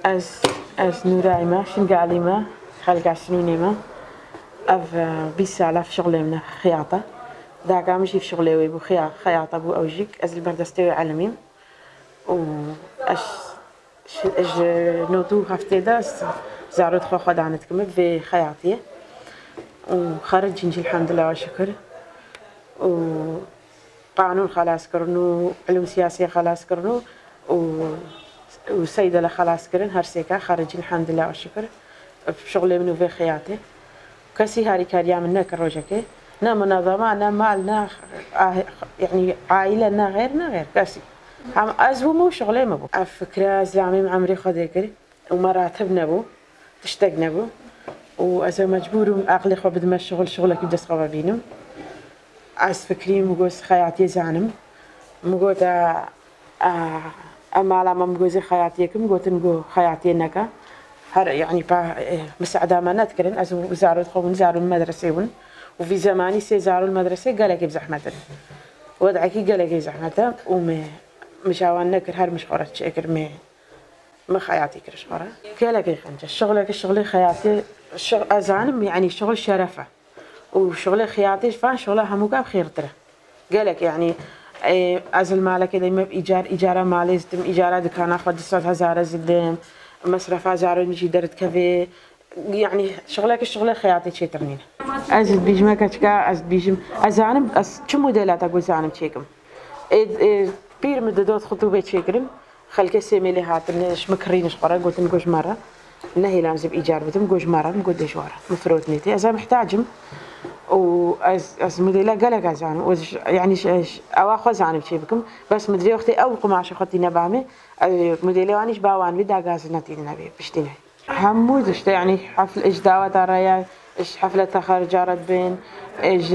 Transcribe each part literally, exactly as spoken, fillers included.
از از نورایما شنقاليما خلق عشرينيما اف بيس على في شغلي من خياطة داك ماشي في شغلي ويبو خياطة بو اوجيك از البردستوي عالمين و اش اش نوتو هفته داس زارت خو خدانتكم في خياطية وخرج نجي الحمد لله والشكر وقانون خلاص كرنو علوم سياسية خلاص كرنو و وسيدة خلاص كرن هرسيكا خرج الحمد لله والشكر في شغلي منو في خياطي كسي هاري كاريا منا كروجكي نا منظمة نا مالنا يعني عائلة غيرنا غير كسي هم أزبو مو شغلي مبو فكرة زعمي عمري خديكري ومراتبنا بو تشتقنا بو وأزا مجبور أغلي خو بدما الشغل شغلك يبدأ صغبا بينم عز فكري مقوز خياطي زعنم مقود أما على ما مقوزي خياطيكم مقود نقو خياطي نكا هر يعني با مساعدة ما نذكرن أزو زاروا تخون زاروا المدرسة ون وفي زماني سي زاروا المدرسة قالك بزحمة وضعكي قالك بزحمة وم مشاوان نكر هر مش خورت شكر ما ما خياطي كرش خورة قالك يخنج الشغل الشغل خياطي الشغل أزعنم يعني شغل شرفة وشغل خياطي فان شغله هموكا بخير ترى قالك يعني أزل مالك إذا ما بإيجار إيجارة مالي زدم إيجارة دكانة خد الصوت هزارة زدم مصرف هزارة نجي درت كذا يعني شغلك الشغل خياطي شيء ترنين أزل بيجمع كشكا أزل بيجم أزعنم أز شو موديلات أقول زعنم شيكم إذ بير مددوت خطوبة شيكرم خلك سيميلي هاتنش مكرينش قرا قلت نقوش مرة نهي لازم إيجار بدم قوش مرة نقول دشوارة مفروض نيتي أزا محتاجم وأز أز موديلا قالك أزعنم يعني ش أواخذ عنم شيء بكم بس مدري وقتي أول قماش خدتي نبامي موديلا وانيش باوان بدا غاز نتي نبي بشتينه حمود اشت يعني حفل ايش دعوة الريال ايش حفلة تخرج رد بين ايش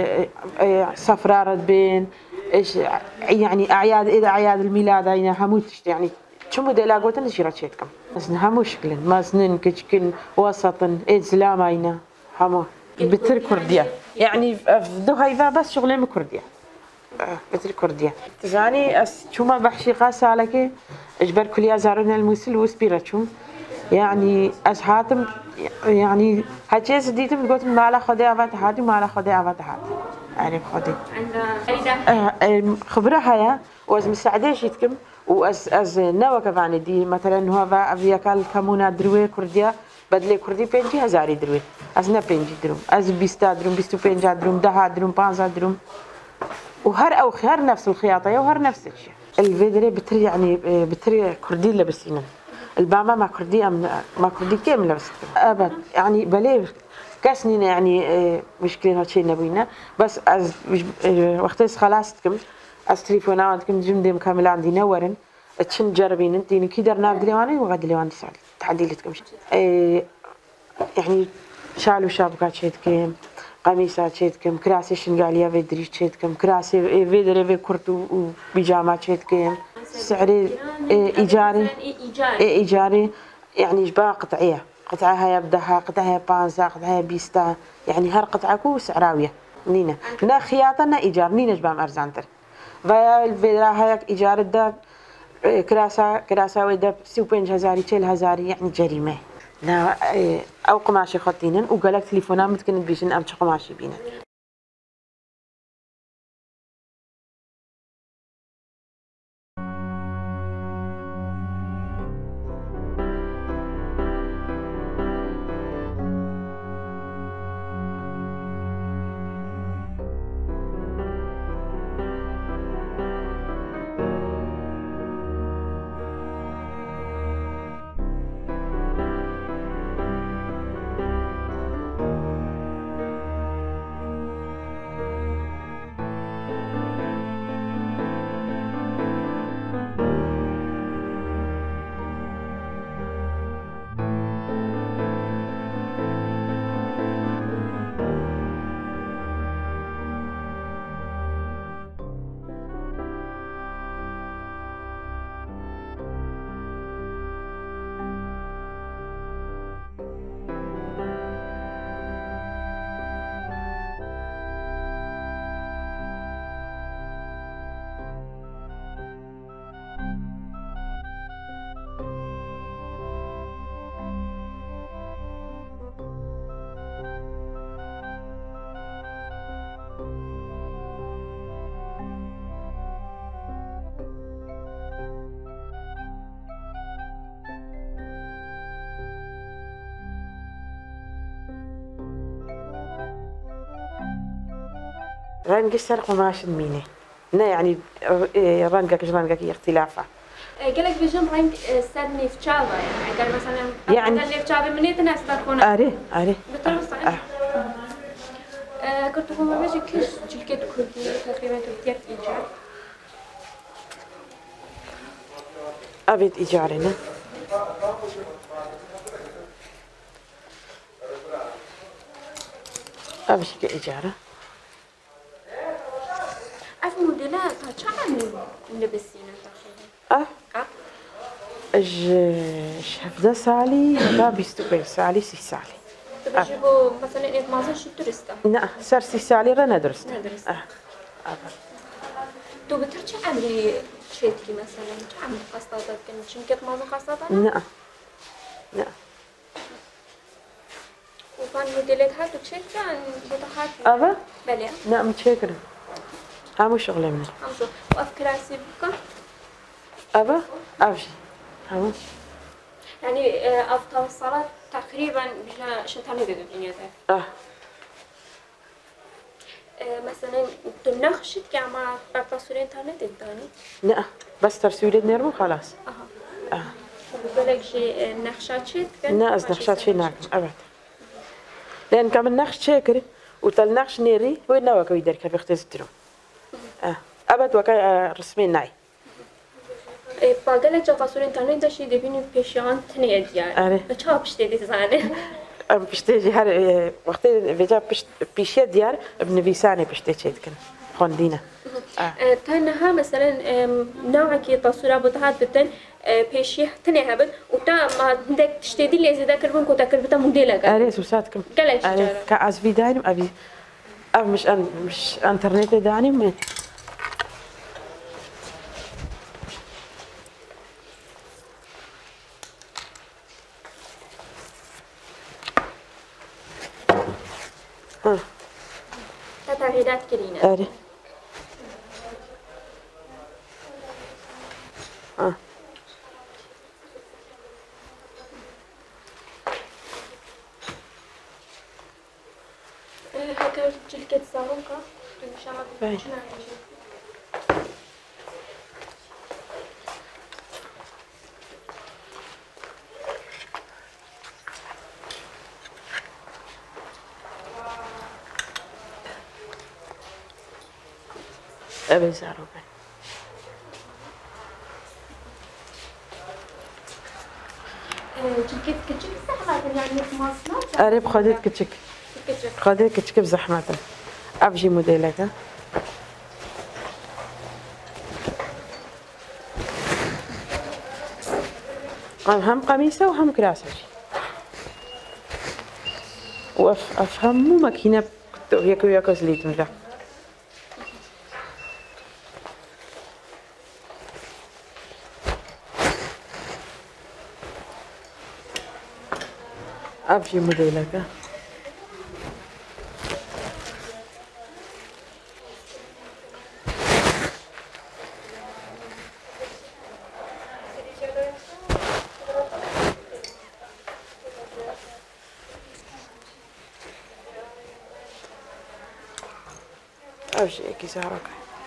سفرة رد بين ايش يعني اعياد اذا اعياد الميلاد هنا حمود اشت يعني شو موديلا قلت انا شيرت شيتكم بس همو شكل ما سنن كشكل وسطا ايش زلام هنا همو بتر كردية يعني دو هايفا بس شغلين كردية بتر كردية تزاني أس شو ما بحشي قاسة عليك إجبر كلية زارنا الموسل وسبيرتشوم يعني أشهاتم يعني هالشيء سديتم قلت ما على خدي أفات هاتي ما على خدي أفات هاتي يعني خدي عند خبرة هيا وأز مساعدة شيتكم وأز أز نوا كفاني دي مثلا هو في أكل كمونا دروي كردية بدل كردي بينجي هزاري دروي أز نا بينجي دروم أز بيستا دروم بيستو بينجا دروم ده دروم بانزا دروم وهر أو خيار نفس الخياطة وهر نفس الشيء الفيدري بتري يعني بتري كردي لبسينا الباما ما كردي أم ما كردي كم لبست أبد يعني بليه كسنين يعني مشكلة هالشيء نبينا بس از وقت خلاصتكم از تليفوناتكم جمدهم كامل عندي نورن تشن جربين انتي كي درنا بدلواني وغد لوان تسال تعديلتكم يعني شالو شابكات شيتكم قميصات شيتكم كراسي شنقاليا في دريش شيتكم كراسي في دري في كرتو وبيجامات شيتكم سعري إيجاري إيجاري يعني إجبار قطعية قطعها يبدها قطعها بانزا قطعها بيستا يعني هر قطعكو سعراوية نينا نا خياطة نا إيجار نينا جبام أرزانتر فيا الفيدرا هايك إيجار الدب كراسة كراسة ويدب سوبين هزاري تشيل هزاري يعني جريمة لا أو قماشي خطينن وقالك تليفونا متكن بيجن أم قماشي بينا رنج سرق وماش مينه نا يعني رنجك رنجك اختلافه قالك بيجم رنج سر نيفتشابا يعني قال مثلا يعني قال نيفتشابا من يتنا استرخونا اري اري بتروح صحيح كنت كم بيجي كيش جلكت كردي تقريبا تبتيت إيجار أبيت إيجارنا أبيش كإيجاره أف موديلات هتشعل نلبسينا أه أه اج شفدا سالي هذا بيستوي سالي سي سالي تبجيبو مثلا إيه مازن شو ترستا لا سر سي سالي رنا درست ندرس أه أه تو بترجع عمري شيتكي مثلا عمري قصة كن شنكت مازن قصة لا لا وكان موديلات هاتو تشيك عن بطاقات أبا بلى لا متشكرة هامو شغلة مني همشو وأفكار سيبكم أبا أبشي هامو يعني أفطر الصلاة تقريبا بجنا شنتاني ذي الدنيا ده أه مثلا تنخشت كما بتصورين تاني تداني لا بس ترسولي نرمو خلاص أها أه وبقولك شيء نخشات شيء لا أز نخشات شي ناكم أبد لأن كم نخش شاكر وتل نخش نيري وين نواك ويدرك في اختزترو أه أبد وكا رسمي ناي باقالك جا فاسورين تاني ده شيء دبيني بيشان تنيد يعني أري أشوف بشتي زانه أم بشتي هر وقت بيجا بشت بيشيد ديار ابن بيساني بشتي شيء كن خندينا أه تنها مثلا نوع كي تصوير بتاعت بتن بيشي تني هبل وتا ما عندك تشتدي اللي زي ذاك البنك وتاكل بتا موديلك أري سوساتكم قالك أري كأز في دايم أبي أب مش أن مش إنترنت داني من ها تتعهدات كلينا أري آه هكا جلكت صاروخة إن شاء الله باي. أبي زعرو باي. جلكت كتشك زحمة يعني في مصنع أري بخدت كتشك خدت كتشك بزحمة أبجي موديلك هم قميصة وهم كراسة وأف أفهم مو ماكينة ياكو ياكو زليت ملا أبجي موديلك أبجي كيسارك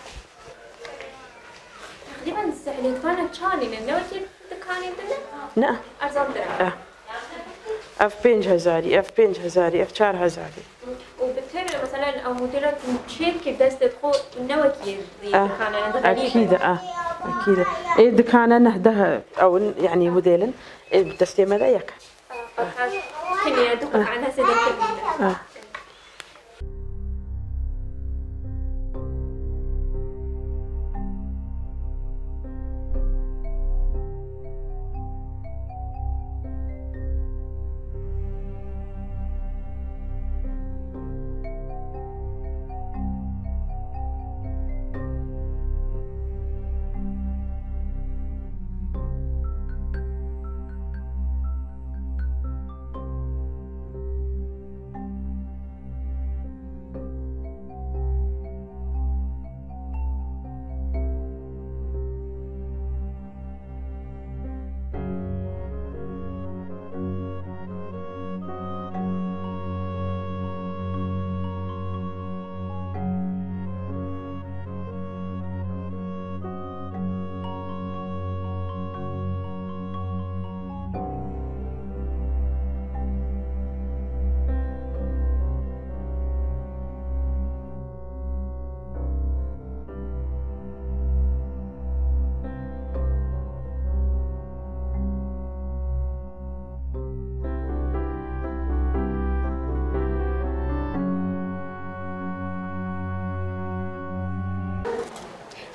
تقريبا السحلين كانت شاني لأنه وجه دكاني دنا لا أرزان درا أه أف بينج هزاري أف بينج هزاري أف شار هزاري وبالتالي مثلا أو مديرة تشيل كيف دست تدخل نوكي ذي أه دكانة أكيد أه أكيد إيه دكانة نهده أو يعني موديلا إيه بتستيم هذا ياك أه كني أدوك عنها سيدة كبيرة أه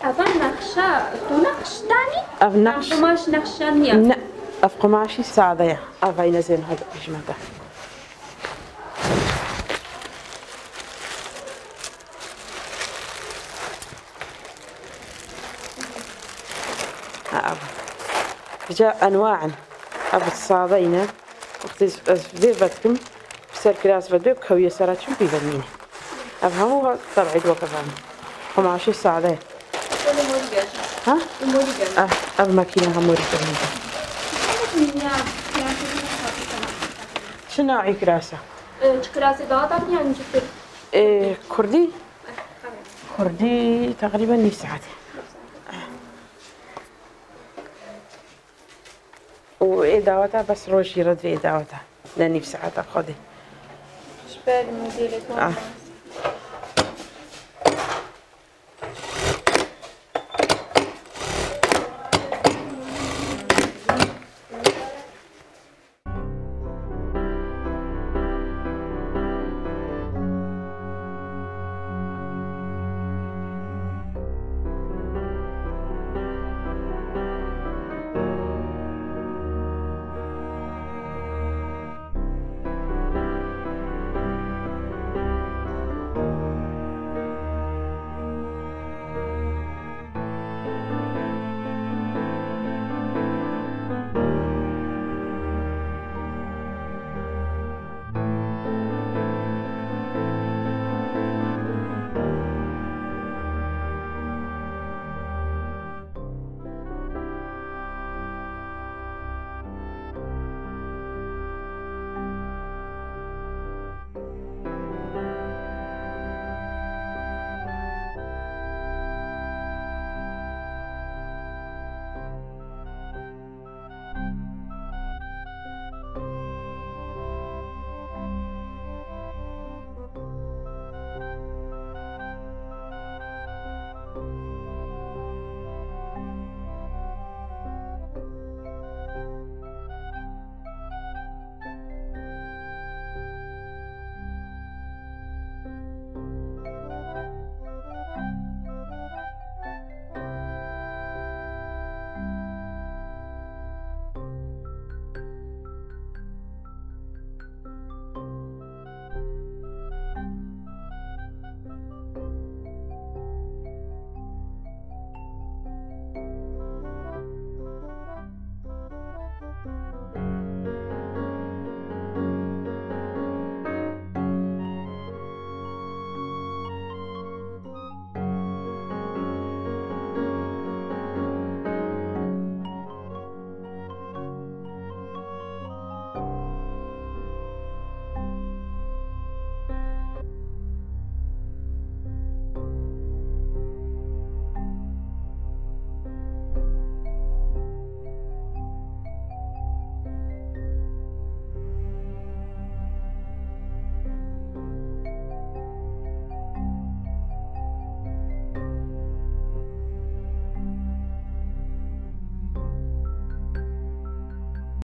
أفا نقشة تو نقش تاني؟ أف نقش قماش نقشة نية؟ لا أف قماشي سادة أفاينا زين هذا بجمعته جاء أنواع أبو الصادينة وقت بيفتكم بسر كلاس بدو كويه سراتشم بيفنينه أفهموا طبعي وكفهم قماشي السعادة ها؟ أه أب ماكينة هموري كريمة شو نوعي كراسة؟ كراسة ضغطة يعني جبت إيه كردي؟ كردي تقريبا نص ساعة وإداوتها بس روش يرد في إداوتها لأني في ساعة أخذي. شباب موديلك آه.